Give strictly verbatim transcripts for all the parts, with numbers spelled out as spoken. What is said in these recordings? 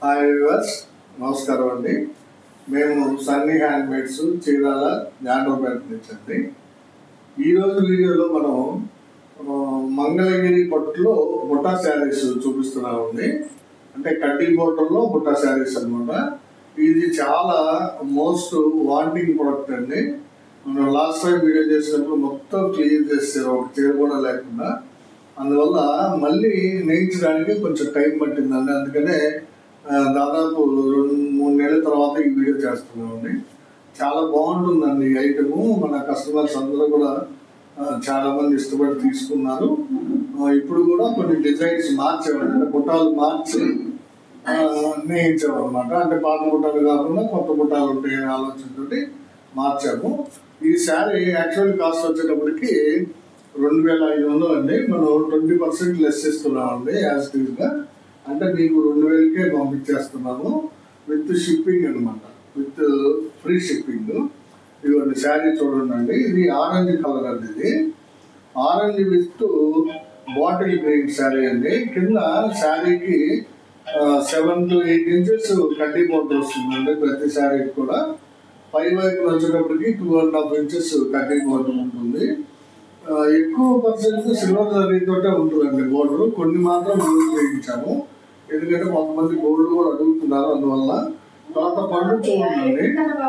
Hi viewers, నమస్కారం అండి. మేము సన్నీ హ్యాండ్మేడ్స్ చీరాల జాండ్రాపేట నుంచి అండి. ఈరోజు వీడియోలో మనం మంగళగిరి పట్టులో బుట్టా శారీస్ చూపిస్తున్నామండి. అంటే కటింగ్ బోర్డర్లో బుట్టా శారీస్ అనమాట. ఇది చాలా మోస్ట్ వాంటింగ్ ప్రొడక్ట్ అండి. మనం లాస్ట్ టైం వీడియో చేసినప్పుడు మొత్తం క్లియర్ చేస్తారు, ఒక చీర కూడా లేకుండా. అందువల్ల మళ్ళీ నేయించడానికి కొంచెం టైం పట్టిందండి. అందుకనే దాదాపు రెండు మూడు నెలల తర్వాత ఈ వీడియో చేస్తున్నామండి. చాలా బాగుంటుందండి ఈ ఐటము. మన కస్టమర్స్ అందరూ కూడా చాలా మంది ఇష్టపడి తీసుకున్నారు. ఇప్పుడు కూడా కొన్ని డిజైన్స్ మార్చామండి, అంటే బుట్టాలు మార్చి నేయించామన్నమాట. అంటే పాత బుట్టాలు కాకుండా కొత్త బుట్టాలు ఉంటాయనే ఆలోచనతోటి మార్చాము. ఈ శారీ యాక్చువల్ కాస్ట్ వచ్చేటప్పటికి రెండు వేల ఐదు వందలు అండి. మనం ట్వంటీ పర్సెంట్ లెస్ ఇస్తున్నామండి యాజ్ టీజ్గా. అంటే మీకు రెండు వేలకే పంపించేస్తున్నాము విత్ షిప్పింగ్ అనమాట, విత్ ఫ్రీ షిప్పింగ్. ఇదిగోండి శారీ చూడండి, ఇది ఆరెంజ్ కలర్ అండి. ఇది orange with bottle green sari అండి. కింద శారీకి సెవెన్ టు ఎయిట్ ఇంచెస్ కడ్డీ బోర్డర్ వస్తుందండి ప్రతి శారీకి కూడా. పై వైపు వచ్చేటప్పటికి టూ అండ్ హాఫ్ ఇంచెస్ కడ్డీ బోర్డర్ ఉంటుంది. ఎక్కువ పర్సెంట్ సిల్వర్ జరీతోటే ఉంటుందండి బోర్డర్. కొన్ని మాత్రం గోల్డ్ చేయించాము, ఎందుకంటే కొంతమంది గోల్డ్ కూడా అడుగుతున్నారు, అందువల్ల. తర్వాత పళ్ళు చూడండి,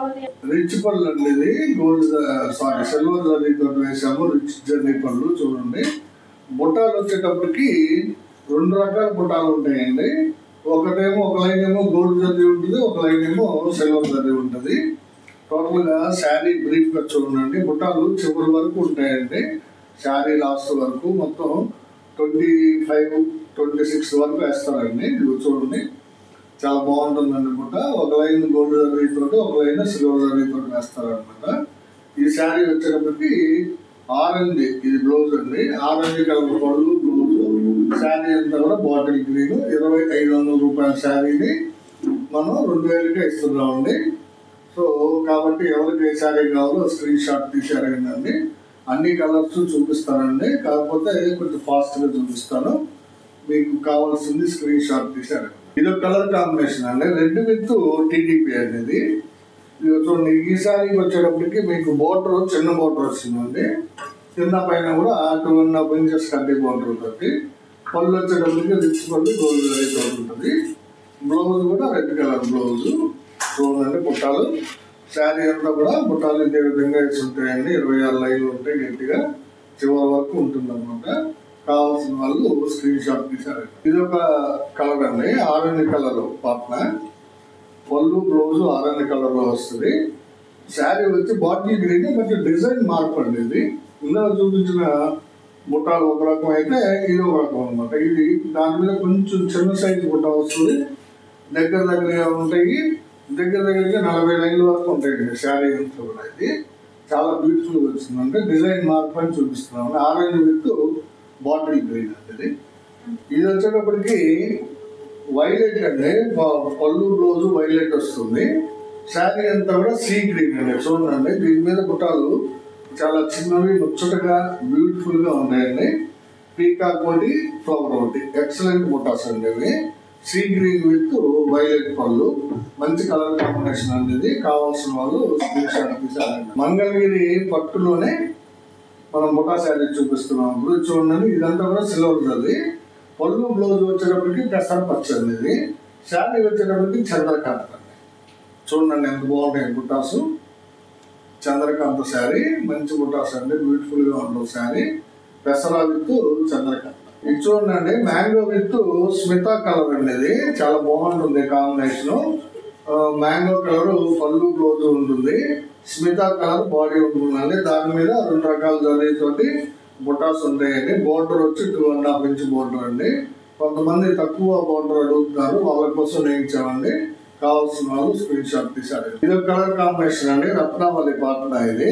రిచ్ పళ్ళు అండి. ఇది గోల్డ్ సారీ సిల్వర్ జరీతో వేసాము, రిచ్ జరీ పళ్ళు చూడండి. బుట్టాలు వచ్చేటప్పటికి రెండు రకాల బుట్టాలు ఉంటాయండి. ఒకటేమో ఒక లైన్ ఏమో గోల్డ్ జరీ ఉంటుంది, ఒక లైన్ ఏమో సిల్వర్ జరీ ఉంటుంది. టోటల్గా శారీ బ్రీఫ్గా చూడండి. బుట్టాలు చివరి వరకు ఉంటాయండి, శారీ లాస్ట్ వరకు. మొత్తం ట్వంటీ ఫైవ్ ట్వంటీ సిక్స్ వరకు వేస్తారండి. ఇది చూడండి, చాలా బాగుంటుందండి బుట్ట. ఒక లైన్ గోల్డ్ జరీతో, ఒక లైన్ సిల్వర్ జరీతో వేస్తారనమాట. ఈ శారీ వచ్చేటప్పటికి ఆరెంజ్, ఇది బ్లౌజ్ అండి. ఆరెంజ్ కలర్ పళ్ళు, బ్లౌజ్. శారీ అంతా కూడా బాటిల్ గ్రీన్. ఇరవై ఐదు వందల రూపాయల శారీని మనం రెండు వేలకే ఇస్తున్నామండి. సో కాబట్టి ఎవరికి ఏ శారీ కావాలో స్క్రీన్ షాట్ తీసారండి. అన్ని కలర్స్ చూపిస్తానండి, కాకపోతే కొంచెం ఫాస్ట్గా చూపిస్తాను. మీకు కావాల్సింది స్క్రీన్ షాట్ తీసారండి. ఇది ఒక కలర్ కాంబినేషన్ అండి, రెడ్ విత్ టీడీపీ అనేది. ఇది చూడండి, ఈ శారీకి వచ్చేటప్పటికి మీకు బోర్డర్ చిన్న బోర్డర్ వస్తుందండి. చిన్న పైన కూడా టూ అండ్ హాఫ్ ఇంచెస్ కడ్డీ బోర్డర్ ఉంటుంది. పళ్ళు వచ్చేటప్పటికి రిచ్ పళ్ళు గోల్డ్ జరీతో ఉంటుంది. బ్లౌజ్ కూడా రెడ్ కలర్ బ్లౌజ్. చూడండి బుట్టాలు, శారీ అంతా కూడా బుట్టాలు ఇదే విధంగా వేసి ఉంటాయండి. ఇరవై ఆరు లైన్లు ఉంటాయి, గట్టిగా చివరి వరకు ఉంటుంది అనమాట. కావాల్సిన వాళ్ళు స్క్రీన్ షాట్ తీసారండి. ఇది ఒక కలర్ అండి, ఆరెంజ్ కలర్ పార్ట్నర్. పళ్ళు బ్లౌజ్ ఆరెంజ్ కలర్ లో వస్తుంది. శారీ వచ్చి బాటిల్ గ్రీన్, కొంచెం డిజైన్ మార్పు అండి. ఇది ఇందులో చూపించిన బుట్టాలు ఒక రకం అయితే ఇది ఒక రకం అనమాట. ఇది దాని మీద కొంచెం చిన్న సైజు బుట్ట వస్తుంది, దగ్గర దగ్గర ఉంటాయి. దగ్గర దగ్గరగా నలభై లైన్ల వరకు ఉంటాయండి శారీ అంతా కూడా. ఇది చాలా బ్యూటిఫుల్గా వచ్చింది, అంటే డిజైన్ మార్పు అని చూపిస్తున్నాం. ఆరెంజ్ విత్ బాటిల్ గ్రీన్ అండి. ఇది ఇది వచ్చేటప్పటికి వైలెట్ అండి. పళ్ళు బ్లౌజ్ వైలెట్ వస్తుంది. శారీ అంతా కూడా సీ గ్రీన్ అండి. చూడండి, దీని మీద బుట్టాలు చాలా చిన్నవి, ముచ్చటగా బ్యూటిఫుల్గా ఉంటాయండి. పీకాక్ ఒకటి, ఫ్లవర్ ఒకటి, ఎక్సలెంట్ బుట్టాస్ అండి ఇవి. సీ గ్రీన్ విత్ వైలెట్ పళ్ళు, మంచి కలర్ కాంబినేషన్ అనేది. కావాల్సిన వాళ్ళు స్క్రీన్ షాట్ తీసారండి. మంగళగిరి పట్టులోనే మనం బుట్టా శారీ చూపిస్తున్నాం. ఇప్పుడు చూడండి, ఇదంతా కూడా సిల్వర్ జరీ. పళ్ళు బ్లౌజ్ వచ్చేటప్పటికి పెసర పచ్చ అనేది. శారీ వచ్చేటప్పటికి చంద్రకాంత అండి. చూడండి ఎంత బాగుంటాయి బుట్టాసు. చంద్రకాంత శారీ, మంచి బుట్టాస్ అండి, బ్యూటిఫుల్గా ఉంటుంది శారీ. పెసర విత్ చంద్రకాంత. ఇది చూడండి, మ్యాంగో విత్ స్మితా కలర్ అనేది. చాలా బాగుంటుంది కాంబినేషన్. మ్యాంగో కలర్ పళ్ళు బ్లౌజ్ ఉంటుంది, స్మితా కలర్ బాడీ ఉంటుందండి. దాని మీద రెండు రకాల జరీతోటి బుట్టాస్ ఉంటాయండి. బోర్డర్ వచ్చి two and half inch border అండి. కొంతమంది తక్కువ బోర్డర్ అడుగుతున్నారు, వాళ్ళ కోసం నేయించామండి. కావాల్సిన వాళ్ళు స్క్రీన్ షాట్ తీసారు. ఇది ఒక కలర్ కాంబినేషన్ అండి, రత్నావళి పాటన. ఇది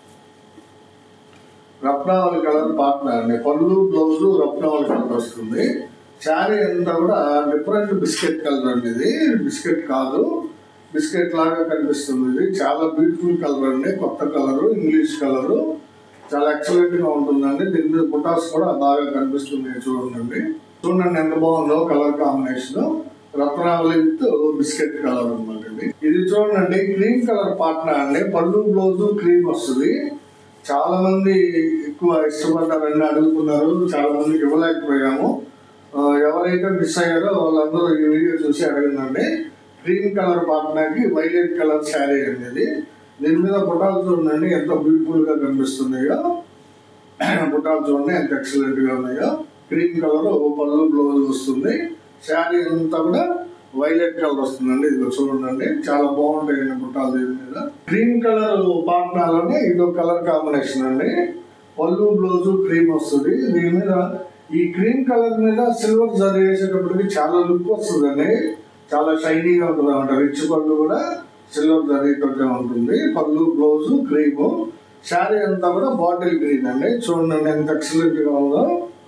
రత్నావళి కలర్ పాటన అండి. పళ్ళు బ్లౌజ్ రత్నావళి కలర్ వస్తుంది. శారీ అంతా కూడా డిఫరెంట్ బిస్కెట్ కలర్ అండి. ఇది బిస్కెట్ కాదు, బిస్కెట్ లాగా కనిపిస్తుంది. ఇది చాలా బ్యూటిఫుల్ కలర్ అండి, కొత్త కలరు, ఇంగ్లీష్ కలరు. చాలా ఎక్సలెంట్ గా ఉంటుందండి. దీని మీద బుటాస్ కూడా బాగా కనిపిస్తుంది. చూడండి చూడండి ఎంత బాగుందో colour combination. Ratnavali with biscuit colour అన్నమాట. ఇది ఇది చూడండి, క్రీమ్ కలర్ పాట్నా అండి. పళ్ళు బ్లౌజ్ క్రీమ్ వస్తుంది. చాలా మంది ఎక్కువ ఇష్టపడ్డారని అడుగుతున్నారు, చాలా మందికి ఇవ్వలేకపోయాము. ఎవరైతే మిస్ అయ్యారో వాళ్ళందరూ ఈ వీడియో చూసి అడిగిందండి. క్రీమ్ కలర్ పాట్నాకి వైలెట్ కలర్ శారీ అండి. ఇది దీని మీద బుటాలు చూడండి ఎంత బ్యూటిఫుల్ గా కనిపిస్తున్నాయో. బుటాలు చూడండి ఎంత ఎక్సలెంట్ గా ఉన్నాయో. క్రీమ్ కలర్ పళ్ళు బ్లౌజ్ వస్తుంది. శారీ అంతా కూడా వైలెట్ కలర్ వస్తుందండి. ఇది చూడండి చాలా బాగుంటాయండి బుట్టాలు దీని మీద. క్రీమ్ కలర్ పాట్నాలోనే ఇదో కలర్ కాంబినేషన్ అండి. పళ్ళు బ్లౌజ్ క్రీమ్ వస్తుంది. దీని మీద ఈ క్రీమ్ కలర్ మీద సిల్వర్ జరీ వేసేటప్పటికి చాలా లుక్ వస్తుందండి. చాలా షైనీగా ఉంటుంది అన్నమాట. రిచ్ పళ్ళు కూడా సిల్వర్ జరీతో ఉంటుంది. పళ్ళు బ్లౌజ్ క్రీమ్. శారీ అంతా కూడా బాటిల్ గ్రీన్ అండి. చూడండి ఎంత ఎక్సలెంట్ గా ఉందో.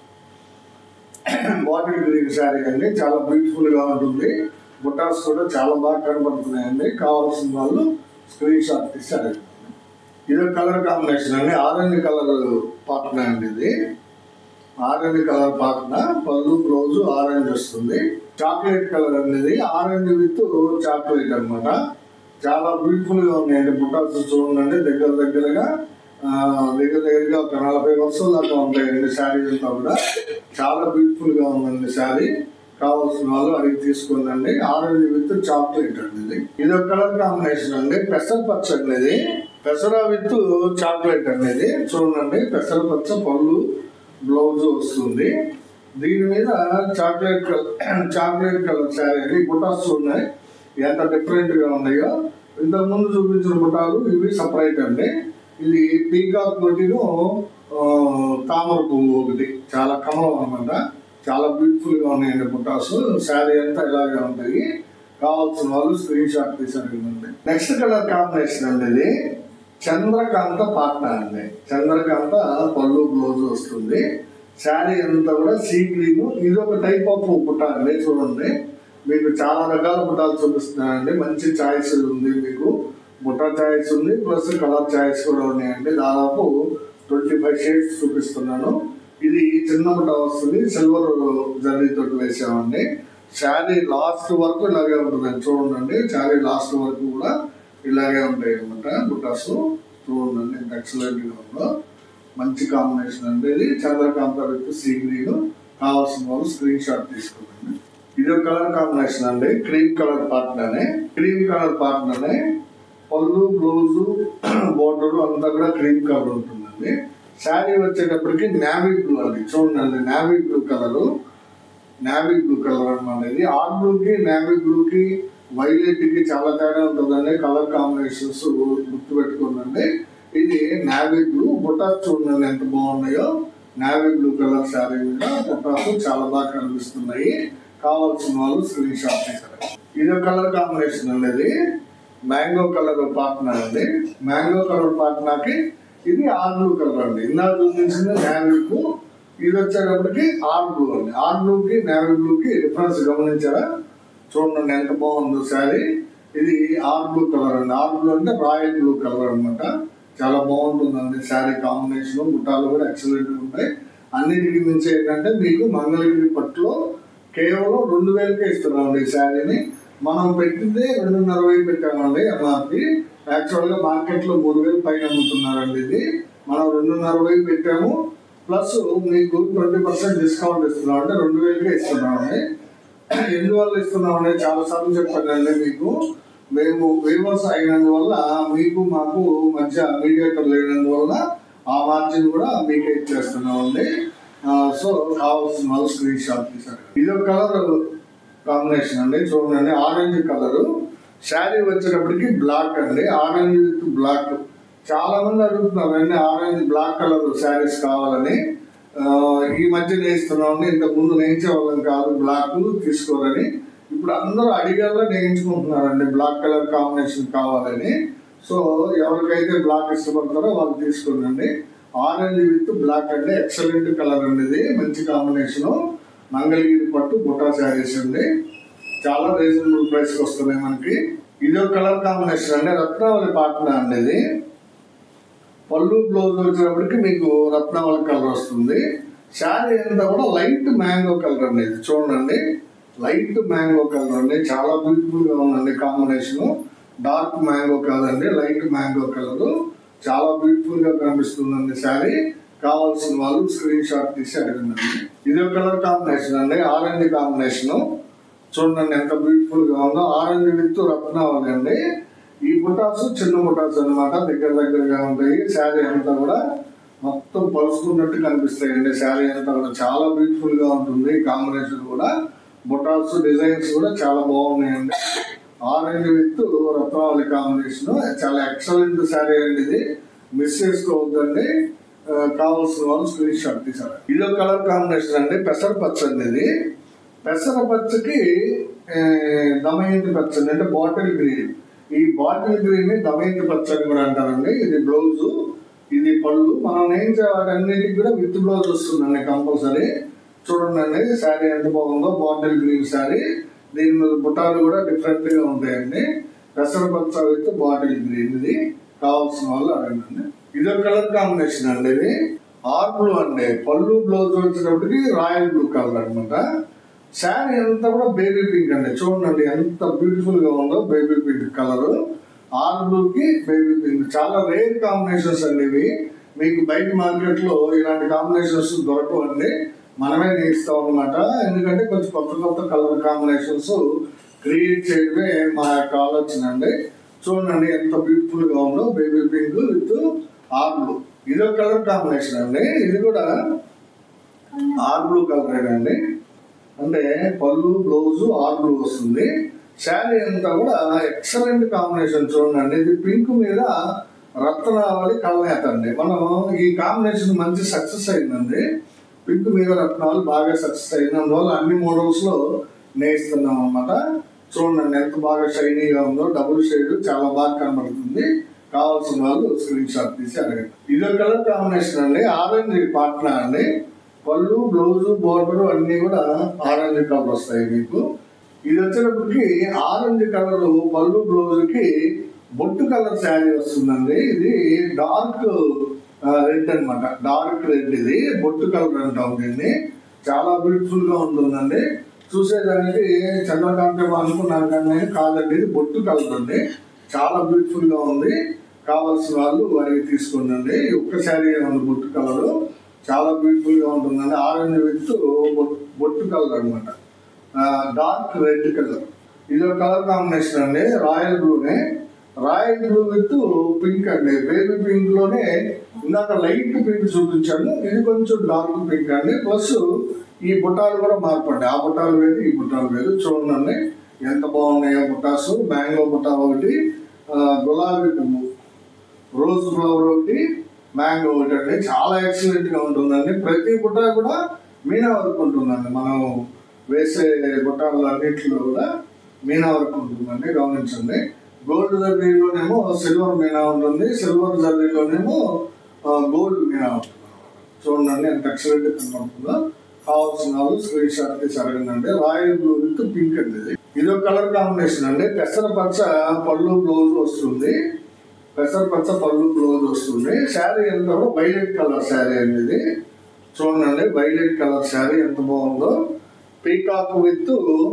బాటిల్ గ్రీన్ శారీ అండి, చాలా బ్యూటిఫుల్ గా ఉంటుంది. బుటాస్ కూడా చాలా బాగా కనబడుతున్నాయండి. కావాల్సిన వాళ్ళు స్క్రీన్ షాట్ తీసి అడగండి. ఇది కలర్ కాంబినేషన్ అండి. ఆరెంజ్ కలర్ పాట్నా అండి. ఇది ఆరెంజ్ కలర్ పాట్నా, పళ్ళు బ్లౌజ్ ఆరెంజ్ వస్తుంది. చాక్లెట్ కలర్ అనేది ఆరెంజ్ విత్ చాక్లెట్ అనమాట. చాలా బ్యూటిఫుల్ గా ఉన్నాయండి బుటాస్. చూడండి దగ్గర దగ్గరగా దగ్గర దగ్గరగా ఒక నలభై వర్షాల దాకా ఉంటాయండి శారీ అంతా కూడా. చాలా బ్యూటిఫుల్ గా ఉందండి శారీ. కావాల్సిన వాళ్ళు అడిగి తీసుకుందండి. ఆరెంజ్ విత్ చాక్లెట్ అనేది. ఇది ఒక కలర్ కాంబినేషన్ అండి. పెసర పచ్చ అనేది, పెసర విత్ చాక్లెట్ అనేది. చూడండి పెసర పచ్చ పళ్ళు బ్లౌజ్ వస్తుంది. దీని మీద chocolate colour chocolate colour sari అండి. బుటాస్ ఉన్నాయి ఎంత డిఫరెంట్ గా ఉన్నాయో. ఇంతకు ముందు చూపించిన బుటాలు ఇవి సపరేట్ అండి. ఇది పీకాక్ ఒకటిను తామర పువ్వు ఒకటి, చాలా కమలం అనమాట. చాలా బ్యూటిఫుల్ గా ఉన్నాయండి బుటాస్. శారీ అంతా ఇలాగే ఉంటాయి. కావాల్సిన వాళ్ళు స్క్రీన్ షాట్ తీసారండి. నెక్స్ట్ కలర్ కాంబినేషన్ అండి. ఇది చంద్రకాంత పాట్నా అండి. చంద్రకాంత పళ్ళు బ్లౌజ్ వస్తుంది. శారీ అంతా కూడా సీ గ్రీన్. ఇది ఒక టైప్ ఆఫ్ బుట్ట అండి. చూడండి మీకు చాలా రకాల బుట్టాలు చూపిస్తున్నానండి. మంచి చాయిస్ ఉంది మీకు. బుట్ట చాయిస్ ఉంది, ప్లస్ కలర్ చాయిస్ కూడా ఉన్నాయండి. దాదాపు ట్వంటీ ఫైవ్ షేడ్స్ చూపిస్తున్నాను. ఇది చిన్న బుట్ట వస్తుంది. సిల్వర్ జరీతో వేసామండి. శారీ లాస్ట్ వరకు ఇలాగే ఉంటుందండి. చూడండి శారీ లాస్ట్ వరకు కూడా ఇలాగే ఉంటాయి అనమాట బుట్టాస్. చూడండి ఎంత ఎక్సలెంట్ గా ఉందో. మంచి కాంబినేషన్ అండి. ఇది చంద్రకాంత విత్ సీ గ్రీన్. కావాల్సిన వాళ్ళు స్క్రీన్ షాట్ తీసుకోండి. ఇది ఒక కలర్ కాంబినేషన్ అండి. క్రీమ్ కలర్ పాట్నానే. క్రీమ్ కలర్ పాట్నానే పళ్ళు బ్లౌజ్ బోర్డర్ అంతా కూడా క్రీమ్ కలర్ ఉంటుందండి. శారీ వచ్చేటప్పటికి నావీ బ్లూ అండి. చూడండి navy blue colour, navy blue colour అనమాట. ఇది ఆర్ బ్లూకి నావీ బ్లూకి వైలెట్ కి చాలా తేడా ఉంటుందండి. కలర్ కాంబినేషన్స్ గుర్తు పెట్టుకోండి. ఇది నావీ బ్లూ. బుటాస్ చూడండి ఎంత బాగున్నాయో. నావీ బ్లూ కలర్ శారీ మీద బుటాస్ చాలా బాగా కనిపిస్తున్నాయి. కావాల్సిన వాళ్ళు స్క్రీన్ షాట్ చేశారు. ఇది కలర్ కాంబినేషన్ అనేది మ్యాంగో కలర్ పాట్నా అండి. మ్యాంగో కలర్ పాట్నాకి ఇది ఆర్ బ్లూ కలర్ అండి. ఇందాక చూపించింది నావీ బ్లూ, ఇది వచ్చేటప్పటికి ఆర్ బ్లూ అండి. ఆర్ బ్లూకి నావీ బ్లూకి డిఫరెన్స్ గమనించారా? చూడండి ఎంత బాగుందో శారీ. ఇది ఆర్ బ్లూ కలర్ అండి. ఆర్ బ్లూ అంటే రాయల్ బ్లూ కలర్ అనమాట. చాలా బాగుంటుందండి శారీ కాంబినేషన్. బుట్టాలు కూడా ఎక్సలెంట్ ఉంటాయి. అన్నిటికీ మించి ఏంటంటే మీకు మంగళగిరి పట్టులో కేవలం రెండు వేలకే ఇస్తున్నామండి ఈ శారీని. మనం పెట్టిందే రెండున్నర వేలు పెట్టామండి ఎంఆర్పి. యాక్చువల్గా మార్కెట్లో మూడు వేలు పైన అమ్ముతున్నారండి. ఇది మనం రెండున్నర వేలు పెట్టాము. ప్లస్ మీకు ట్వంటీ పర్సెంట్ డిస్కౌంట్ ఇస్తున్నాం అంటే రెండు వేలకే ఇస్తున్నామండి. ఎందువల్ల ఇస్తున్నామండి చాలా సార్లు చెప్పానండి మీకు. మేము వేవర్స్ అయినందువల్ల మీకు మాకు మధ్య మీడియేటర్ లేనందువల్ల ఆ మార్జిన్ కూడా మీకే ఇచ్చేస్తున్నామండి. సో కావాల్సిన వాళ్ళు స్క్రీన్ షాట్ తీసారు. ఇది ఒక కలర్ కాంబినేషన్ అండి. చూడండి ఆరెంజ్ కలర్. శారీ వచ్చేటప్పటికి బ్లాక్ అండి. Orange with black. చాలా మంది అడుగుతున్నారు అండి ఆరెంజ్ బ్లాక్ కలర్ శారీస్ కావాలని. ఈ మధ్య నేయిస్తున్నామండి. ఇంతకు ముందు నేయించే వాళ్ళని కాదు, బ్లాక్ తీసుకోవాలని. ఇప్పుడు అందరూ అడిగాలో నేయించుకుంటున్నారండి బ్లాక్ కలర్ కాంబినేషన్ కావాలని. సో ఎవరికైతే బ్లాక్ ఇష్టపడతారో వాళ్ళు తీసుకోండి. ఆరెంజ్ విత్ బ్లాక్ అంటే ఎక్సలెంట్ కలర్ అండి. ఇది మంచి కాంబినేషన్. మంగళగిరి పట్టు బుటా శారీస్ అండి. చాలా రీజనబుల్ ప్రైస్ వస్తున్నాయి మనకి. ఇది ఒక కలర్ కాంబినేషన్ అండి. రత్నావళి పాట్నా అండి. ఇది పళ్ళు బ్లౌజ్ వచ్చినప్పటికి మీకు రత్నావళి కలర్ వస్తుంది. శారీ అంతా కూడా లైట్ మ్యాంగో కలర్ అండి. ఇది చూడండి లైట్ మ్యాంగో కలర్ అండి, చాలా బ్యూటిఫుల్ గా ఉందండి కాంబినేషన్. డార్క్ మ్యాంగో కాదండి, లైట్ మ్యాంగో కలర్, చాలా బ్యూటిఫుల్ గా కనిపిస్తుందండి శారీ. కావాల్సిన వాళ్ళు స్క్రీన్ షాట్ తీసి అడగండి. ఇది ఒక కలర్ కాంబినేషన్ అండి, ఆరెంజ్ కాంబినేషన్. చూడండి ఎంత బ్యూటిఫుల్ గా ఉందో, ఆరెంజ్ విత్ రత్నావళి అండి. ఈ బుటాస్ చిన్న బుటాస్ అనమాట, దగ్గర దగ్గరగా ఉంటాయి. శారీ అంతా కూడా మొత్తం పలుచుకున్నట్టు కనిపిస్తాయండి. శారీ అంతా కూడా చాలా బ్యూటిఫుల్ గా ఉంటుంది. కాంబినేషన్ కూడా బుటాస్ డిజైన్స్ కూడా చాలా బాగున్నాయండి. ఆరెంజ్ విత్ రత్నావళి కాంబినేషన్ చాలా ఎక్సలెంట్ శారీ అండి. ఇది మిస్ చేసుకోవద్దండి. కావాల్సిన వాళ్ళు స్క్రీన్ షాట్ తీసారు. ఇది ఒక కలర్ కాంబినేషన్ అండి, పెసర పచ్చ అండి. ఇది పెసర పచ్చకి దమయంతి పచ్చ అంటే బాటిల్ గ్రీన్. ఈ బాటిల్ గ్రీన్ ని దమయంతి పచ్చ అని కూడా అంటారండి. ఇది బ్లౌజ్, ఇది పళ్ళు. మనం నేయించే వాటన్నిటికి కూడా విత్ బ్లౌజ్ వస్తుందండి కంపల్సరీ. చూడండి శారీ ఎంత బాగుందో, బాటిల్ గ్రీన్ శారీ. దీని మీద బుటాలు కూడా డిఫరెంట్ గా ఉంటాయండి. పెసర పచ్చ విత్ బాటిల్ గ్రీన్. ఇది కావాల్సిన వాళ్ళు అడగండి. ఇది ఒక కలర్ కాంబినేషన్ అండి. ఇది ఆర్ బ్లూ అండి, పళ్ళు బ్లౌజ్ వచ్చేటప్పటికి రాయల్ బ్లూ కలర్ అనమాట. శారీ అంతా కూడా బేబీ పింక్ అండి. చూడండి ఎంత బ్యూటిఫుల్ గా ఉందో, baby pink colour. R blue కి బేబీ పింక్ చాలా రేర్ కాంబినేషన్స్ అండి ఇవి. మీకు బయట మార్కెట్ లో ఇలాంటి కాంబినేషన్స్ దొరకవండి, మనమే నేర్స్తాం అనమాట. ఎందుకంటే కొంచెం కొత్త కొత్త కలర్ కాంబినేషన్స్ క్రియేట్ చేయడమే మా యొక్క ఆలోచన అండి. చూడండి ఎంత బ్యూటిఫుల్ గా ఉందో, baby pink with R blue. ఇది ఒక కలర్ కాంబినేషన్ అండి. ఇది కూడా ఆర్ బ్లూ కలర్ అండి. అంటే పళ్ళు బ్లౌజ్ ఆర్ బ్లూ వస్తుంది. శారీ అంతా కూడా ఎక్సలెంట్ కాంబినేషన్. చూడండి ఇది పింక్ మీద రత్నావళి కలనేత అండి. మనం ఈ కాంబినేషన్ మంచి సక్సెస్ అయిందండి. పింక్ మీద రత్నావళి బాగా సక్సెస్ అయింది. అందువల్ల అన్ని మోడల్స్ లో నేయిస్తున్నాం అనమాట. చూడండి ఎంత బాగా షైనీగా ఉందో, డబుల్ షేడ్ చాలా బాగా కనబడుతుంది. కావాల్సిన వాళ్ళు స్క్రీన్ షాట్ తీసి అడగండి. ఇది ఒక కలర్ కాంబినేషన్ అండి, ఆరెంజ్ పాట్నా అండి. పళ్ళు బ్లౌజ్ బోర్డర్ అన్ని కూడా ఆరెంజ్ కలర్ వస్తాయి మీకు. ఇది వచ్చేటప్పటికి ఆరెంజ్ కలర్ పళ్ళు బ్లౌజ్ కి బొట్టు కలర్ శారీ వస్తుందండి. ఇది డార్క్ రెడ్ అనమాట, డార్క్ రెడ్. ఇది బొట్టు కలర్ అంటాం దీన్ని. చాలా బ్యూటిఫుల్ గా ఉంటుందండి. చూసేదానికి చంద్రకాంతి అనుకున్నాను కానీ కాదండి, ఇది బొట్టు కలర్ అండి. చాలా బ్యూటిఫుల్ గా ఉంది. కావాల్సిన వాళ్ళు వారికి తీసుకోండి. ఒక్క శారీ ఉంది బొట్టు కలర్, చాలా బ్యూటిఫుల్ గా ఉంటుందండి. ఆరెంజ్ విత్ బొట్టు కలర్ అనమాట, డార్క్ రెడ్ కలర్. ఇది ఒక కలర్ కాంబినేషన్ అండి, రాయల్ బ్లూనే. రాయల్ బ్లూ విత్ పింక్ అండి, బేబీ పింక్ లోనే ఇందాక లైట్ పింక్ చూపించాను, ఇది కొంచెం డార్క్ పింక్ అండి. ప్లస్ ఈ బుట్టాలు కూడా మార్పండి, ఆ బుట్టాలు వేరు ఈ బుట్టాలు వేరు. చూడండి ఎంత బాగున్నాయో బుట్టాసు. మ్యాంగో బుట్టా ఒకటి, గులాబీ పువ్వు, రోజ్ ఫ్లవర్ ఒకటి, మ్యాంగో ఒకటి అండి. చాలా ఎక్సలెంట్ గా ఉంటుందండి. ప్రతి బుట్ట కూడా మీనా వర్క్ ఉంటుందండి. మనం వేసే బుట్టాలు అన్నింటిలో కూడా మీనా వర్క్ ఉంటుందండి, గమనించండి. గోల్డ్ జర్నీలోనేమో సిల్వర్ మీనా ఉంటుంది, సిల్వర్ జర్నీలోనేమో గోల్డ్ మీనా ఉంటుంది. చూడండి ఎంత ఎక్సలెంట్ కనబడుతుందో. కావాల్సిన వాళ్ళు స్క్రీన్ షాట్ తీసి అడగండి. రాయల్ బ్లూ విత్ పింక్ అండి. ఇది ఇది ఒక కలర్ కాంబినేషన్ అండి. పెసర పచ్చ పళ్ళు బ్లౌజ్ వస్తుంది, పెసర పచ్చ పళ్ళు బ్లౌజ్ వస్తుంది. శారీ ఎంత కూడా వైలెట్ కలర్ శారీ అండి ఇది. చూడండి వైలెట్ కలర్ శారీ ఎంత బాగుందో. పీకాక్ విత్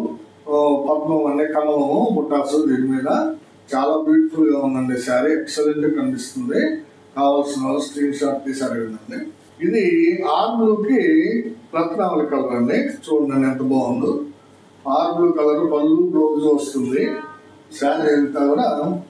పద్మం అనే కమలము బుట్టాసు దీని మీద. చాలా బ్యూటిఫుల్ గా ఉందండి శారీ, ఎక్సలెంట్ కనిపిస్తుంది. కావాల్సిన వాళ్ళు స్క్రీన్ షాట్ తీసి అడగండి. ఇది ఆర్ బ్లూకి రత్నావళి కలర్ అండి. చూడండి ఎంత బాగుందో. ఆర్ బ్లూ కలర్ పళ్ళు బ్లౌజ్ వస్తుంది. శారీ అంతా కూడా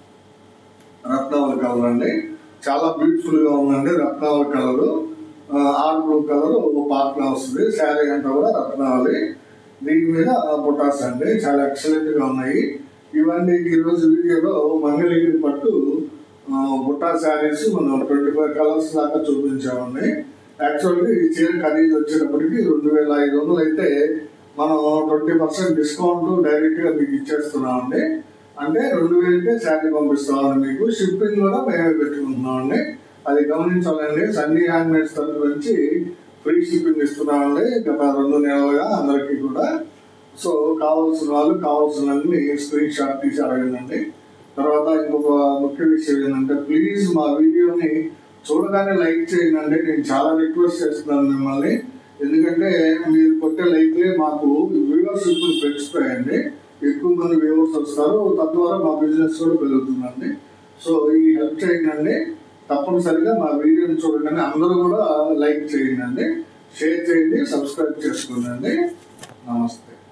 రత్నావళి కలర్ అండి. చాలా బ్యూటిఫుల్ గా ఉందండి. Ratnavali colour, R blue colour Patna వస్తుంది. శారీ అంతా కూడా రత్నావళి, దీని మీద బుటాస్ అండి. చాలా ఎక్సలెంట్ గా ఉన్నాయి. ఇవన్నీ ఈరోజు వీడియోలో మంగళగిరి పట్టు బుట్టా శారీస్ మనం ట్వంటీ ఫైవ్ కలర్స్ దాకా చూపించామండి. యాక్చువల్గా ఈ చీర ఖరీదు వచ్చేటప్పటికి రెండు వేల ఐదు వందలు అయితే మనం ట్వంటీ పర్సెంట్ డిస్కౌంట్ డైరెక్ట్గా మీకు ఇచ్చేస్తున్నామండి. అంటే రెండు వేలకే శారీ పంపిస్తామండి. మీకు షిప్పింగ్ కూడా మేమే పెట్టుకుంటున్నామండి, అది గమనించాలండి. సన్నీ హ్యాండ్మేడ్స్ తరఫు నుంచి ఫ్రీ షిప్పింగ్ ఇస్తున్నామండి గత రెండు నెలలుగా అందరికీ కూడా. సో కావాల్సిన వాళ్ళు కావాల్సినన్ని స్క్రీన్ షాట్ తీసి అడగండి. తర్వాత ఇంకొక ముఖ్య విషయం ఏంటంటే, ప్లీజ్ మా వీడియోని చూడగానే లైక్ చేయండి. నేను చాలా రిక్వెస్ట్ చేస్తున్నాను మిమ్మల్ని. ఎందుకంటే మీరు కొట్టే లైక్లే మాకు వ్యూవర్స్ ఇప్పుడు పెంచుతాయండి, ఎక్కువ మంది వ్యూవర్స్ వస్తారు, తద్వారా మా బిజినెస్ కూడా పెరుగుతుందండి. సో ఈ హెల్ప్ చేయండి, తప్పనిసరిగా మా వీడియోని చూడండి, అందరూ కూడా లైక్ చేయండి, షేర్ చేయండి, సబ్స్క్రైబ్ చేసుకోండి. నమస్తే.